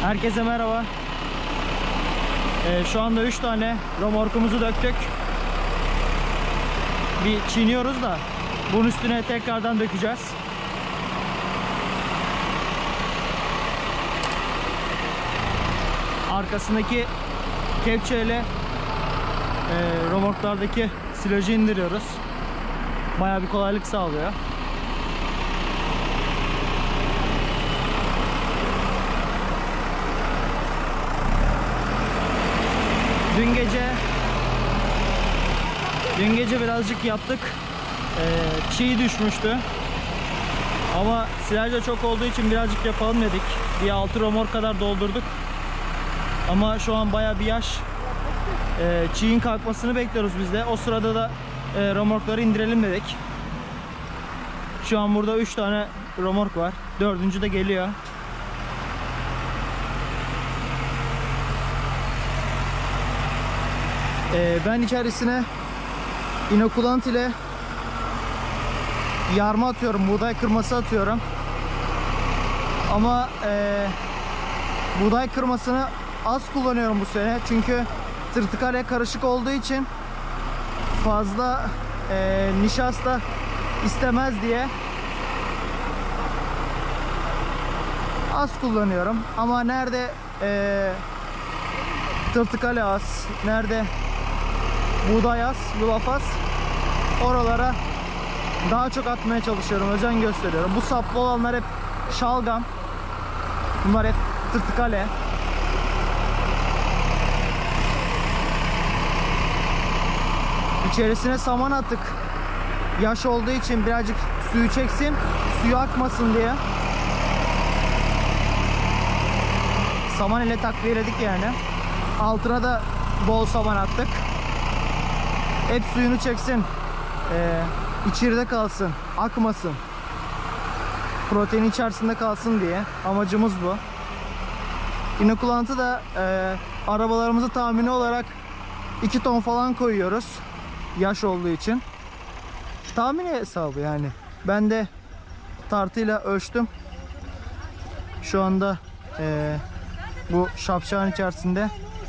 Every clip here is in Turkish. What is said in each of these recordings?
Herkese merhaba. Şu anda 3 tane römorkumuzu döktük. Bir çiğniyoruz da bunun üstüne tekrardan dökeceğiz. Arkasındaki kepçeyle römorklardaki silajı indiriyoruz. Bayağı bir kolaylık sağlıyor. Dün gece birazcık yaptık. Çiğ düşmüştü. Ama silaj da çok olduğu için birazcık yapalım dedik. Bir 6 römork kadar doldurduk. Ama şu an bayağı bir yaş. Çiğin kalkmasını bekliyoruz biz de. O sırada da römorkları indirelim dedik. Şu an burada 3 tane römork var. 4. de geliyor. Ben içerisine inokulant ile yarma atıyorum, buğday kırması atıyorum. Ama buğday kırmasını az kullanıyorum bu sene. Çünkü tırtıkale karışık olduğu için fazla nişasta istemez diye az kullanıyorum. Ama nerede tırtıkale az, nerede buğday az, yulaf az, oralara daha çok atmaya çalışıyorum, özen gösteriyorum. Bu saplı olanlar hep şalgam, bunlar hep tırtıkale. İçerisine saman attık. Yaş olduğu için birazcık suyu çeksin, suyu akmasın diye. Saman ile takviyeledik yani. Altına da bol saman attık. Hep suyunu çeksin, içeride kalsın, akmasın, protein içerisinde kalsın diye amacımız bu. İnokulantı da arabalarımızı tahmini olarak 2 ton falan koyuyoruz, yaş olduğu için. Tahmini hesabı yani. Ben de tartıyla ölçtüm. Şu anda bu şapşağın içerisinde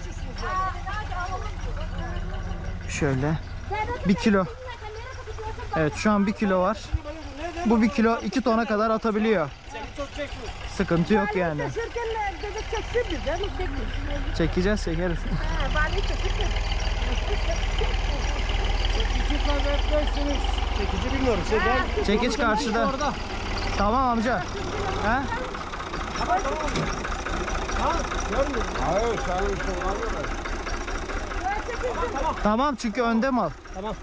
şöyle 1 kilo. Evet, şu an 1 kilo var. Bu 1 kilo 2 tona kadar atabiliyor. Sıkıntı yok yani. Çekeceğiz, çekeriz. Çekici bilmiyorum. Çekiç karşıda. Tamam amca. He? Hayır, Tamam, çünkü önde mal. Tamam.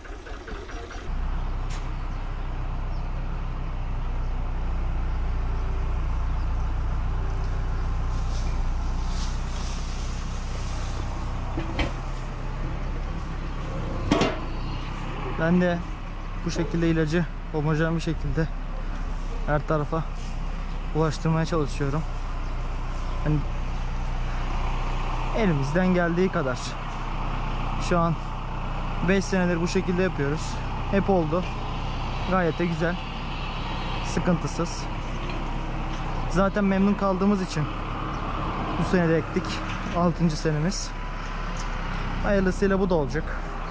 Ben de bu şekilde ilacı homojen bir şekilde her tarafa ulaştırmaya çalışıyorum. Yani elimizden geldiği kadar. Şu an 5 senedir bu şekilde yapıyoruz. Hep oldu. Gayet de güzel. Sıkıntısız. Zaten memnun kaldığımız için bu sene de ektik. 6. senemiz. Hayırlısıyla bu da olacak.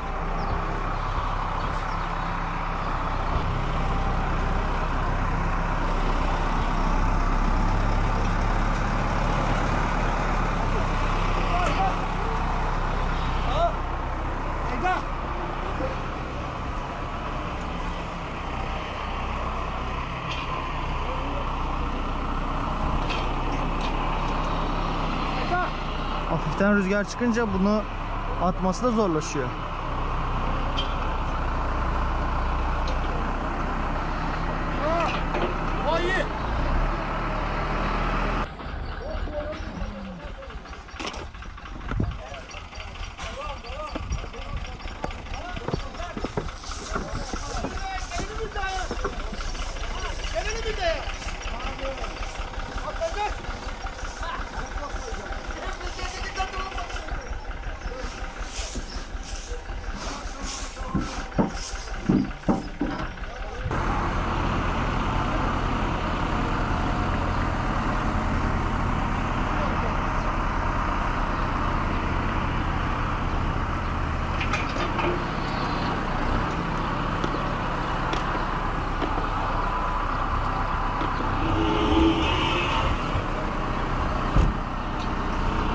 Hafiften rüzgar çıkınca bunu atması da zorlaşıyor.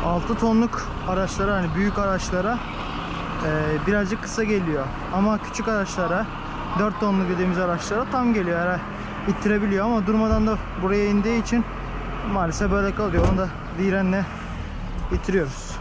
6 tonluk araçlara, hani büyük araçlara birazcık kısa geliyor. Ama küçük araçlara, 4 tonluk dediğimiz araçlara tam geliyor. Yani ittirebiliyor ama durmadan da buraya indiği için maalesef böyle kalıyor. Onu da direnle ittiriyoruz.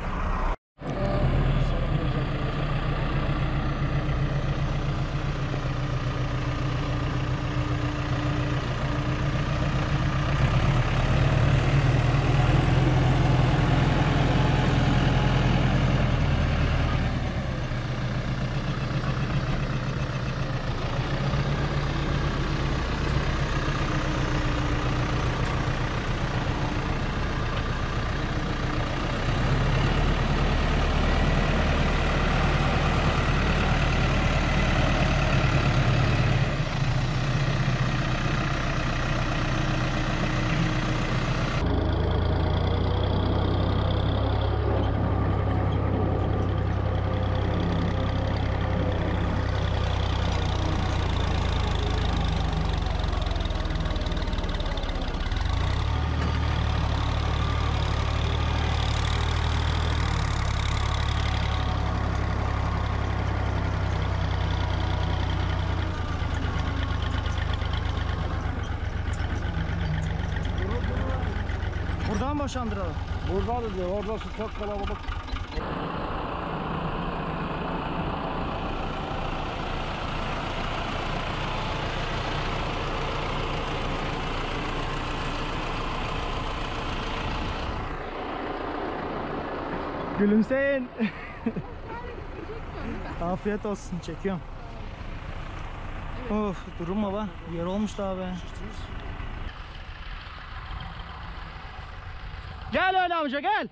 Buradan boşandıralım. Burada dedi, orası çok kalabalık. Gülümseyin. Afiyet olsun, çekiyorum. Of, durum baba. Yer olmuş daha be. Gel öyle amca, gel.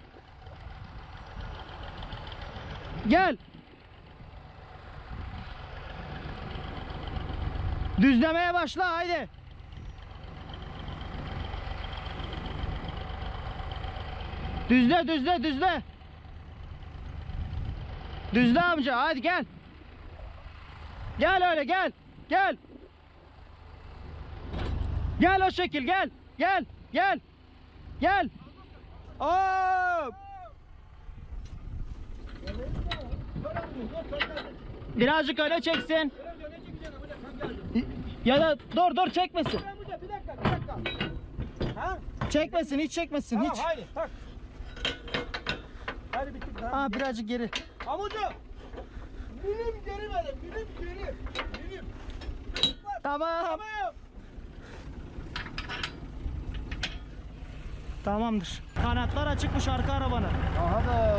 Gel. Düzlemeye başla, haydi. Düzle, düzle, düzle. Düzle amca, hadi gel. Gel öyle, gel. Gel. Gel o şekil, gel. Gel, gel. Gel. Hop. Birazcık öne çeksin. Ya da dur çekmesin. Bir dakika. Ha? Çekmesin, hiç çekmesin, Tamam, hiç. haydi tak. Haydi bittik lan. Aa, birazcık geri. Amucu. Milim geri verin, milim geri. Milim. Tamam. Tamamdır. Kanatlar açıkmış arka arabanın. Aha da.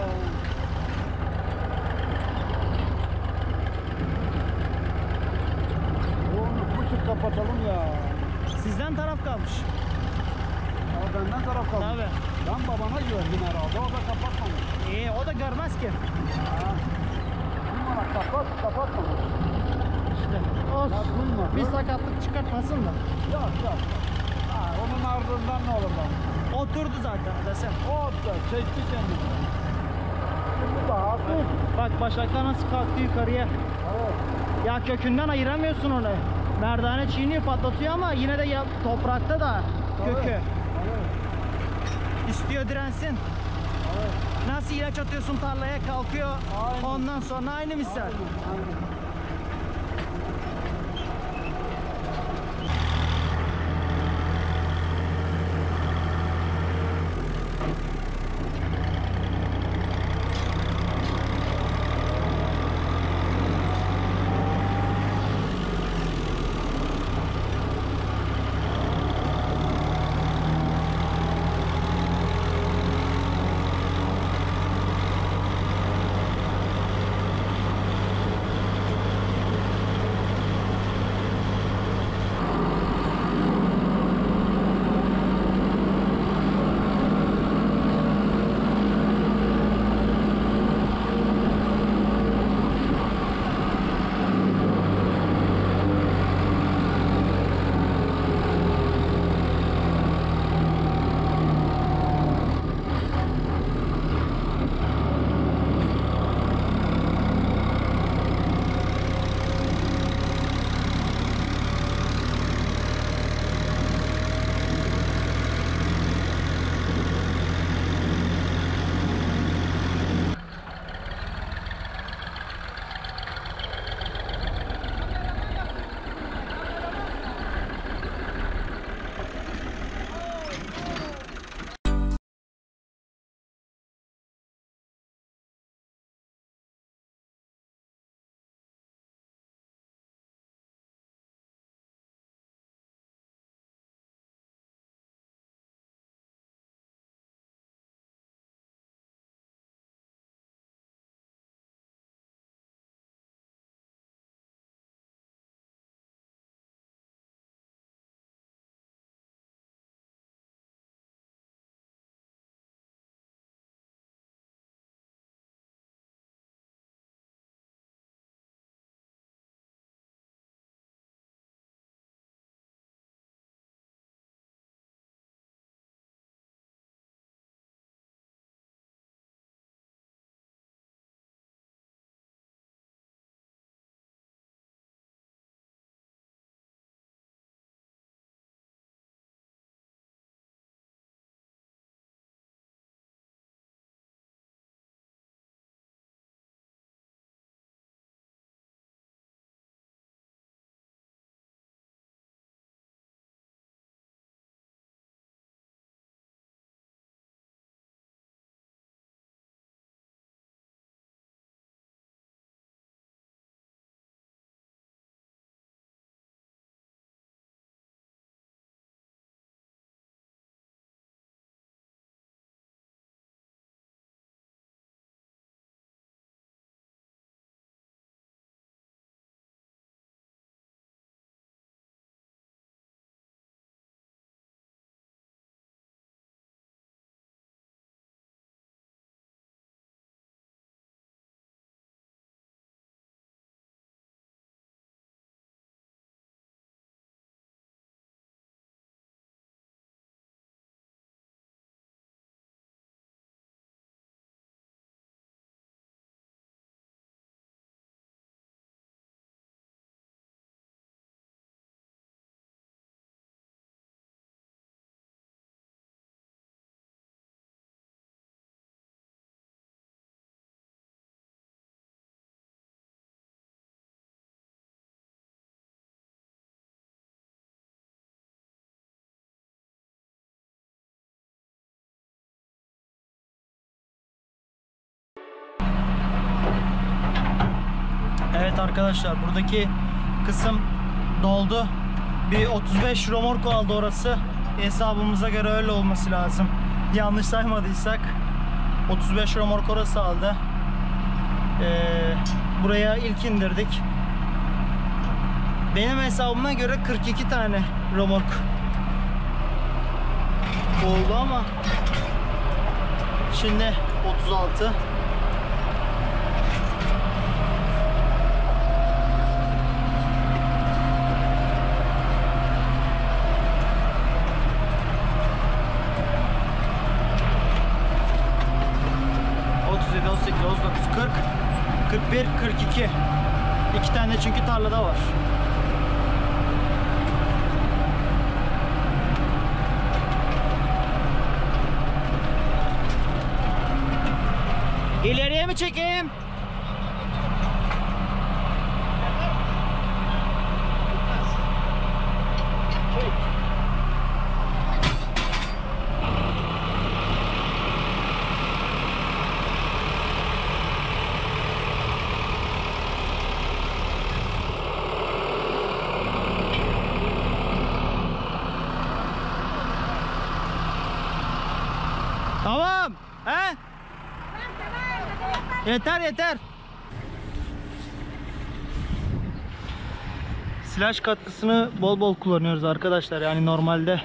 Oğlum buçuk kapatalım ya. Sizden taraf kalmış. Ama benden taraf kaldı. Tabii. Ben babana güvendim herhalde. O da kapatmamış. İyi, o da görmez ki. Numara kapatmamış. İşte. Ya Olsun. duyma. Bir sakatlık çıkartmasın da. Yok. Ha, onun ardından ne olur lan? Oturdu zaten desem. O da çekti kendini. Şimdi daha hafif. Bak başaklar nasıl kalktı yukarıya. Evet. Ya kökünden ayıramıyorsun onu. Merdane çiğniyor, patlatıyor ama yine de ya, toprakta da kökü. Evet. İstiyor dirensin. Evet. Nasıl ilaç atıyorsun tarlaya, kalkıyor. Aynen. Ondan sonra aynı misal. Aynen. Evet arkadaşlar, buradaki kısım doldu. Bir 35 romorko aldı orası. Hesabımıza göre öyle olması lazım. Yanlış saymadıysak 35 romorko orası aldı. Buraya ilk indirdik. Benim hesabıma göre 42 tane romork oldu ama şimdi 36. ...38, 39, 40, 41, 42. 2 tane çünkü tarlada var. İleriye mi çekeyim? Tamam. He? Yeter yeter. Silaj katkısını bol bol kullanıyoruz arkadaşlar. Yani normalde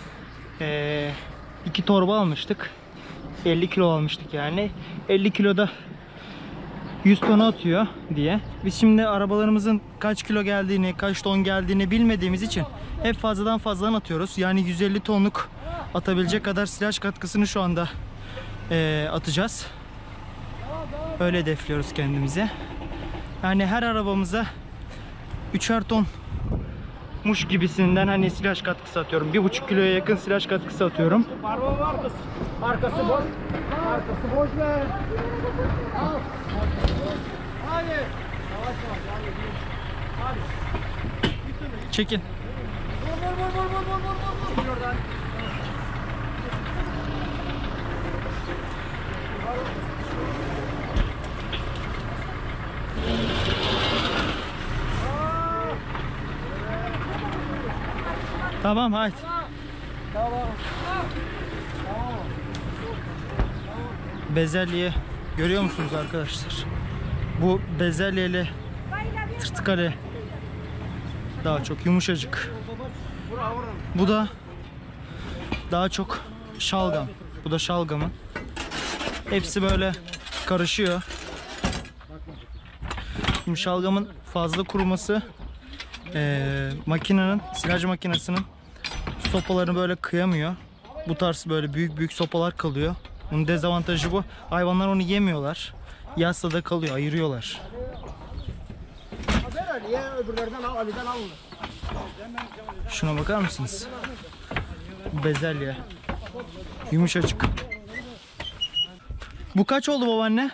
2 torba almıştık. 50 kilo almıştık yani. 50 kiloda 100 ton atıyor diye. Biz şimdi arabalarımızın kaç kilo geldiğini, kaç ton geldiğini bilmediğimiz için hep fazladan atıyoruz. Yani 150 tonluk atabilecek kadar silaj katkısını şu anda atacağız. Öyle hedefliyoruz kendimize. Yani her arabamıza 3'er ton muş gibisinden hani silaj katkısı atıyorum. 1,5 kiloya yakın silaj katkısı atıyorum. Araba var mı? Arkası boş. Arkası boş be. Al. Hadi. Yavaş yavaş. Hadi. Çekin. Vur. Oradan. Tamam haydi. Tamam. Bezelye görüyor musunuz arkadaşlar? Bu bezelyeli tırtıkale daha çok yumuşacık. Bu da daha çok şalgam. Bu da şalgamın. Hepsi böyle karışıyor. Şimdi şalgamın fazla kuruması makinenin, silaj makinesinin sopalarını böyle kıyamıyor. Bu tarz böyle büyük sopalar kalıyor. Bunun dezavantajı bu. Hayvanlar onu yemiyorlar. Yazsa da kalıyor, ayırıyorlar. Niye öbürlerden al, Ali'den al. Şuna bakar mısınız? Bezelye. Yumuşacık. Bu kaç oldu babaanne?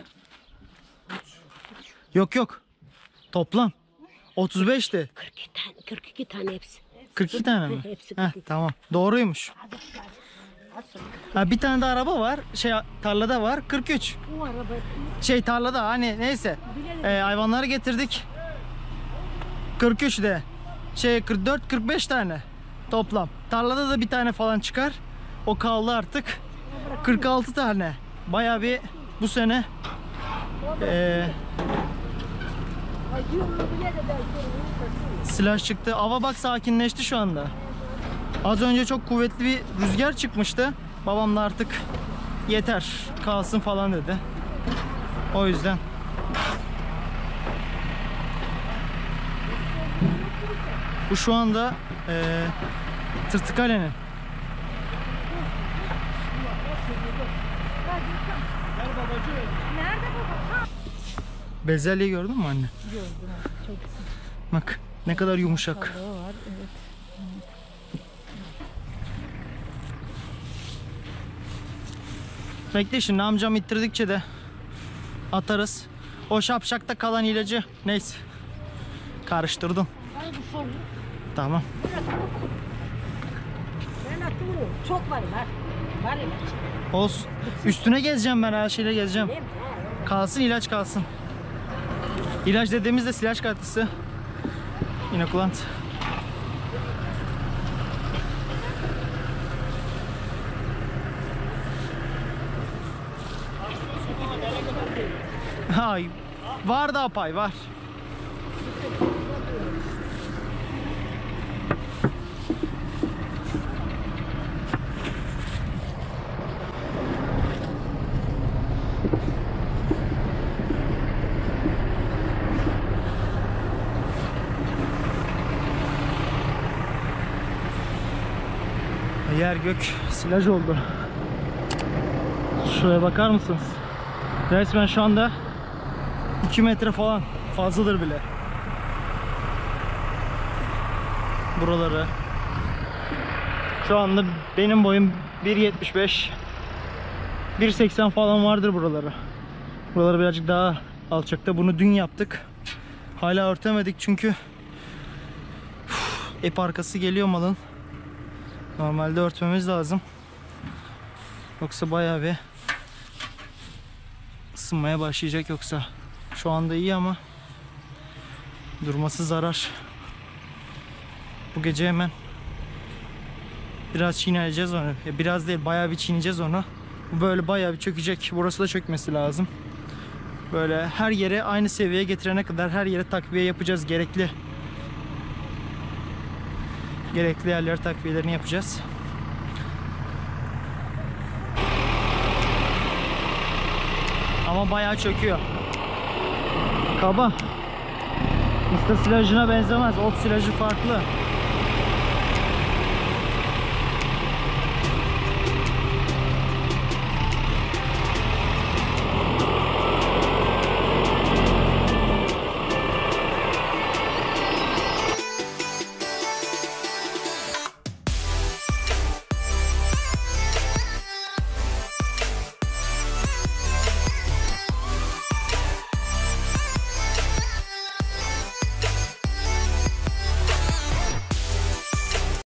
Yok. Toplam. 35'ti. 42 tane hepsi. 42 tane mi? Hepsi Heh, tamam. Doğruymuş. Ha, bir tane de araba var. Tarlada var. 43. Bu araba Tarlada hani neyse. Hayvanları getirdik. 43 de. 44 45 tane toplam. Tarlada da bir tane falan çıkar. O kaldı artık. 46 tane. Bayağı bir bu sene silaj çıktı. Hava bak sakinleşti şu anda. Az önce çok kuvvetli bir rüzgar çıkmıştı. Babam da artık yeter kalsın falan dedi. O yüzden bu şu anda Tırtıkale'nin. Bezelyeyi gördün mü anne? gördüm. Çok Bak ne kadar yumuşak. var. Evet. Bekle şimdi amcam ittirdikçe de atarız. O şapşakta kalan ilacı neyse. Karıştırdım. Ay bu son. Tamam. Ben attım bunu. Çok var. Var ilaç. Olsun. Üstüne gezeceğim ben, her şeyle gezeceğim. Değil mi? Kalsın ilaç kalsın. İlaç dediğimizde silaj katkısı. İnokulant. Hay, var daha pay var. Yer gök silaj oldu. Şuraya bakar mısınız? Resmen şu anda 2 metre falan fazladır bile. Buraları. Şu anda benim boyum 1.75, 1.80 falan vardır buraları. Buraları birazcık daha alçakta. Bunu dün yaptık. Hala örtemedik çünkü ip arkası geliyor malın. Normalde örtmemiz lazım. Yoksa bayağı bir ısınmaya başlayacak yoksa. Şu anda iyi ama durması zarar. Bu gece hemen biraz çiğneyeceğiz onu. Biraz değil, bayağı bir çiğneyeceğiz onu. Bu böyle bayağı bir çökecek. Burası da çökmesi lazım. Böyle her yere aynı seviyeye getirene kadar her yere takviye yapacağız. Gerekli yerlere takviyelerini yapacağız. Ama bayağı çöküyor. Kaba. Usta silajına benzemez. Ot silajı farklı.